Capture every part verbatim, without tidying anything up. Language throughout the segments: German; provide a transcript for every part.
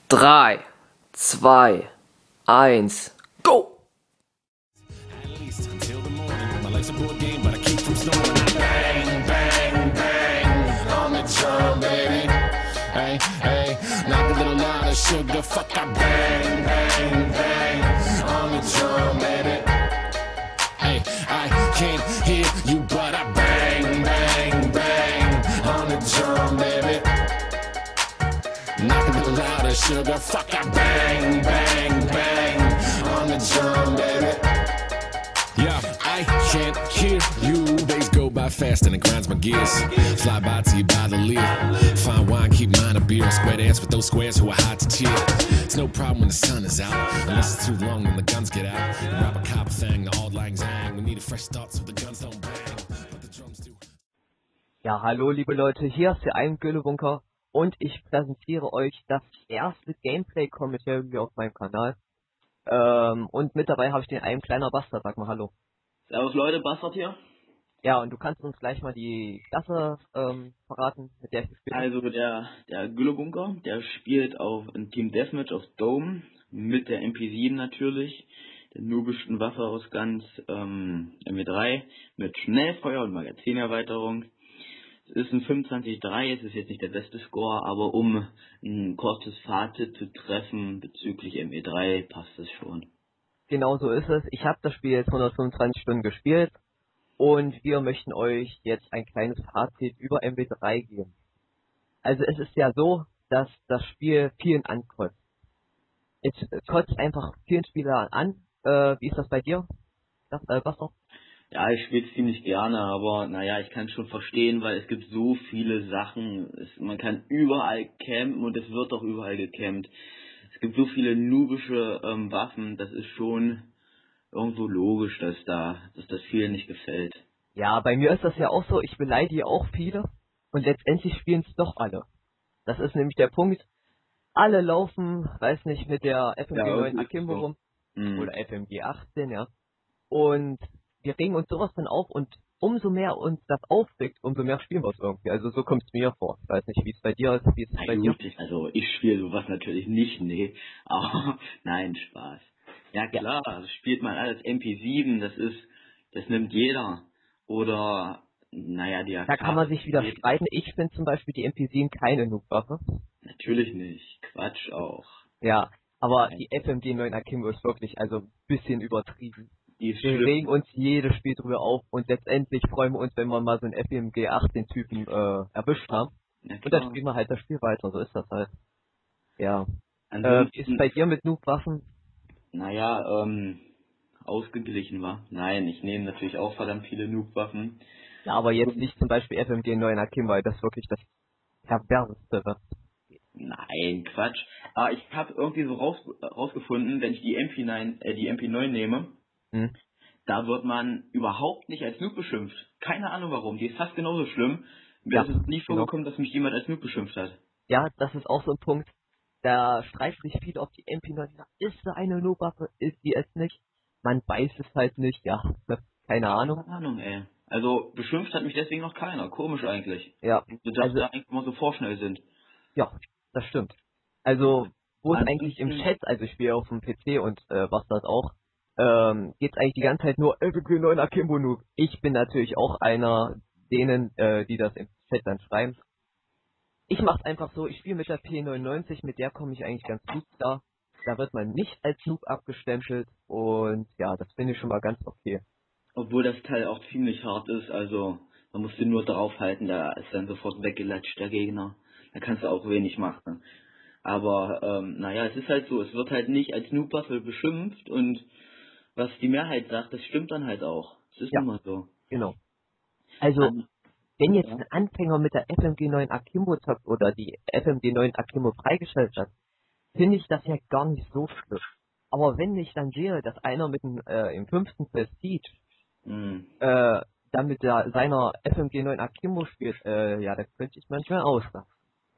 Drei, zwei, eins, go! At least until the morning. My life's a board game, but I keep from snoring. Bang, bang, bang on the drum, baby. Hey, hey, knock a little louder, sugar. Fuck, I bang, bang, bang on the drum, baby. Hey, I can't hear you, but I bang, bang, bang on the drum, baby. Knock a little louder, sugar. Fuck, I bang, bang, bang on the drum, baby. Yeah, I can't hear you. Days go by fast and it grinds my gears. Fly by till you buy the leer. Fine wine, keep mine a beer. Square dance with those squares who are hard to cheer. It's no problem when the sun is out, unless it's too long when the guns get out. Rob a cop thing, the old lang hang. We need a fresh start so the guns don't bang. But the drums do. Ja, hallo liebe Leute, hier ist der Ein-Gülle-Bunker und ich präsentiere euch das erste Gameplay-Commentary auf meinem Kanal. Ähm, und mit dabei habe ich den einen kleiner Bastard, sag mal hallo. Servus Leute, Bastard hier. Ja, und du kannst uns gleich mal die Klasse ähm, verraten, mit der ich gespielt habe. Also der, der Güllebunker, der spielt auf ein Team Deathmatch auf Dome mit der M P sieben natürlich, der nubischen Waffe aus ganz ähm, M W drei mit Schnellfeuer und Magazinerweiterung. Es ist ein fünfundzwanzig drei, es ist jetzt nicht der beste Score, aber um ein kurzes Fazit zu treffen bezüglich M W drei passt es schon. Genau so ist es. Ich habe das Spiel jetzt hundertfünfundzwanzig Stunden gespielt und wir möchten euch jetzt ein kleines Fazit über M W drei geben. Also es ist ja so, dass das Spiel vielen ankotzt. Es kotzt einfach vielen Spielern an. Äh, wie ist das bei dir? Das, äh, was noch? Ja, ich spiele es ziemlich gerne, aber naja, ich kann es schon verstehen, weil es gibt so viele Sachen. Es, man kann überall campen und es wird auch überall gecampt. Es gibt so viele nubische ähm, Waffen, das ist schon irgendwo logisch, dass da, dass das vielen nicht gefällt. Ja, bei mir ist das ja auch so. Ich beleidige auch viele und letztendlich spielen es doch alle. Das ist nämlich der Punkt. Alle laufen, weiß nicht, mit der F M G neun Ja, Akimbo so. rum Mhm. oder F M G achtzehn, ja. Und wir regen uns sowas dann auf und umso mehr uns das aufregt, umso mehr spielen wir es irgendwie. Also so kommt es mir vor. Ich weiß nicht, wie es bei dir ist, wie ist es Na bei dir? gut, ich- also ich spiele sowas natürlich nicht, nee. Aber nein, Spaß. Ja klar, das spielt man alles M P sieben, das ist, das nimmt jeder. Oder, naja, die A K. Da kann man sich wieder streiten. Ich finde zum Beispiel die M P sieben keine Noob-Waffe. Natürlich nicht. Quatsch auch. Ja, aber Nein. die F M G neun Akimbo ist wirklich also ein bisschen übertrieben. Die ist Wir schlimm. regen uns jedes Spiel drüber auf und letztendlich freuen wir uns, wenn wir mal so einen F M G achtzehn Typen äh, erwischt haben. Ja, Und dann klar. spielen wir halt das Spiel weiter, so ist das halt. Ja. Äh, Ansonsten, wie ist es bei dir mit Noob-Waffen? naja, ähm, ausgeglichen war. Nein, ich nehme natürlich auch verdammt viele Noob-Waffen. Ja, aber jetzt nicht zum Beispiel F M G neun Akimbo, weil das ist wirklich das perverseste. was- Nein, Quatsch. Aber ich habe irgendwie so raus, rausgefunden, wenn ich die M P neun, äh, die M P neun nehme, Hm? da wird man überhaupt nicht als Noob beschimpft. Keine Ahnung warum. Die ist fast genauso schlimm. Mir Ja, ist es nie genau. vorgekommen, dass mich jemand als Noob beschimpft hat. Ja, das ist auch so ein Punkt. Da streiten sich viele auf die M P neun. Ist sie eine Noob-Waffe? Ist sie es nicht? Man weiß es halt nicht, ja. Keine Ahnung. Keine Ahnung, ey. Also beschimpft hat mich deswegen noch keiner. Komisch eigentlich. Ja, So, dass also, da eigentlich immer so vorschnell sind. ja, das stimmt. Also, wo es Ansonsten- eigentlich im Chat, also ich spiele auf dem P C und äh, was das auch, ähm, geht's eigentlich die ganze Zeit nur F M G neun Akimbo Noob. Ich bin natürlich auch einer denen, äh, die das im Chat dann schreiben. Ich mach's einfach so, ich spiele mit der P neunundneunzig, mit der komme ich eigentlich ganz gut klar. Da wird man nicht als Noob abgestempelt und ja, das finde ich schon mal ganz okay. Obwohl das Teil auch ziemlich hart ist, also man muss den nur draufhalten, da ist dann sofort weggelatscht der Gegner. Da kannst du auch wenig machen. Aber ähm, naja, es ist halt so, es wird halt nicht als Noob-Waffe beschimpft und was die Mehrheit sagt, das stimmt dann halt auch. Es ist Ja. nun mal so. Genau. Also, An- wenn jetzt ja. ein Anfänger mit der F M G neun Akimbo zockt oder die F M G neun Akimbo freigestellt hat, finde ich das ja gar nicht so schlimm. Aber wenn ich dann sehe, dass einer mit dem, äh, im fünften Prestige Mhm. äh, dann mit der, seiner F M G neun Akimbo spielt, äh, ja, da könnte ich manchmal ausrasten.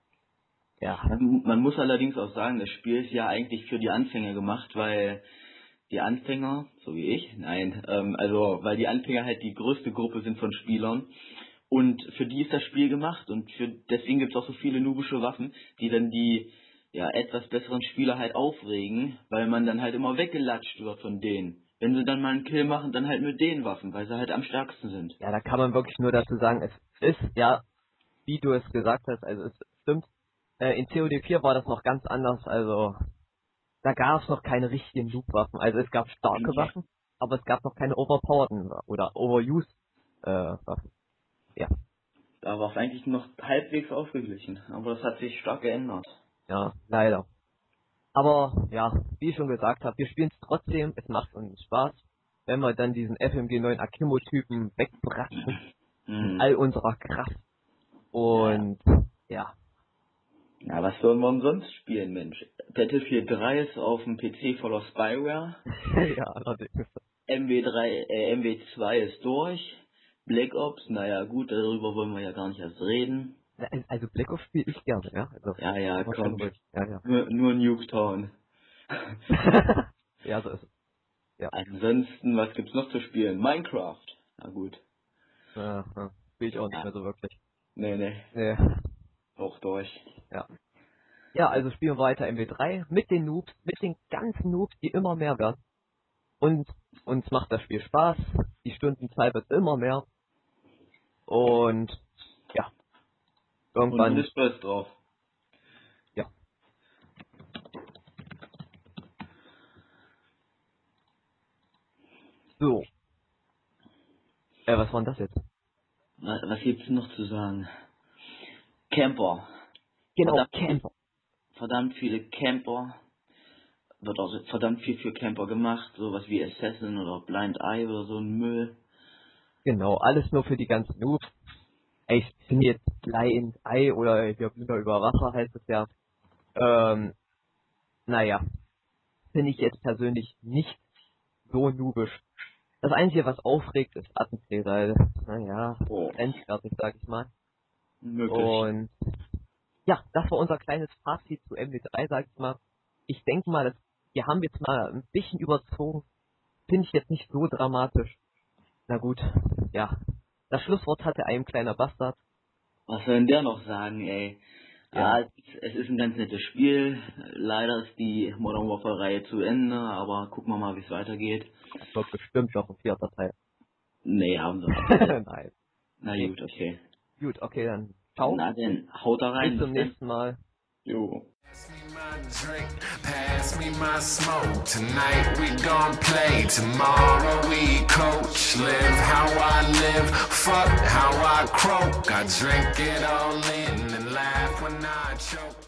Ja, Man, man muss allerdings auch sagen, das Spiel ist ja eigentlich für die Anfänger gemacht, weil die Anfänger, so wie ich, nein, ähm, also weil die Anfänger halt die größte Gruppe sind von Spielern und für die ist das Spiel gemacht und für deswegen gibt es auch so viele nubische Waffen, die dann die ja, etwas besseren Spieler halt aufregen, weil man dann halt immer weggelatscht wird von denen. Wenn sie dann mal einen Kill machen, dann halt mit den Waffen, weil sie halt am stärksten sind. Ja, da kann man wirklich nur dazu sagen, es ist, ja, wie du es gesagt hast, also es stimmt, äh, in C O D vier war das noch ganz anders, also da gab es noch keine richtigen Noob-Waffen, also es gab starke Waffen, aber es gab noch keine overpowerten oder overused äh, Waffen. Ja. Da war es eigentlich noch halbwegs ausgeglichen, aber das hat sich stark geändert. Ja, leider. Aber ja, wie ich schon gesagt habe, wir spielen es trotzdem, es macht uns Spaß, wenn wir dann diesen F M G neun Akimbo-Typen wegbrachten Mhm. mit all unserer Kraft. Und ja. Ja, was sollen wir denn sonst spielen, Mensch? Battlefield drei ist auf dem P C voller Spyware. Ja, allerdings. M W drei, äh, M W zwei ist durch. Black Ops, naja gut, darüber wollen wir ja gar nicht erst reden. Also Black Ops spiele ich gerne, ja. Also, Ja, ja, komm. Ja, ja. Nur, nur Nuketown. Ja, so ist es. Ja. Ansonsten, was gibt's noch zu spielen? Minecraft. Na gut. Ja, ja. Spiele ich auch nicht Ja. mehr so wirklich. Nee, nee. Nee. Auch durch. Ja. Ja, also spielen wir weiter M W drei mit den Noobs, mit den ganzen Noobs, die immer mehr werden. Und uns macht das Spiel Spaß. Die Stundenzahl wird immer mehr. Und ja. Irgendwann. Und du bist stolz drauf. Ja. So. Äh, was war denn das jetzt? Was, was gibt's noch zu sagen? Camper. Genau, Verdammt, Camper. verdammt viele Camper. Wird auch verdammt viel für Camper gemacht. Sowas wie Assassin oder Blind Eye oder so ein Müll. Genau, alles nur für die ganzen Noobs. Ich bin jetzt Blind Eye oder hier Blüher über Wasser heißt es ja. Ähm, naja. Finde ich jetzt persönlich nicht so noobisch. Das Einzige, was aufregt, ist Attentäter. Naja, Oh. grenzwertig, sag ich mal. Möglich. Und ja, das war unser kleines Fazit zu M W drei, sag ich mal. Ich denke mal, das, wir haben jetzt mal ein bisschen überzogen. Finde ich jetzt nicht so dramatisch. Na gut, ja. Das Schlusswort hatte ein kleiner Bastard. Was soll denn der noch sagen, ey? Ja. Ja, es, es ist ein ganz nettes Spiel. Leider ist die Modern Warfare-Reihe zu Ende, aber gucken wir mal, wie es weitergeht. Das wird bestimmt noch ein vierter Teil. Nee, haben sie. Nein. Na gut, okay. Gut, okay, dann ciao. Na dann, haut da rein. Bis zum nächsten Mal. Jo. Pass me my drink, pass me my smoke. Tonight we gon' play, tomorrow we coach. Live how I live, fuck how I croak. I drink it all in and laugh when I choke.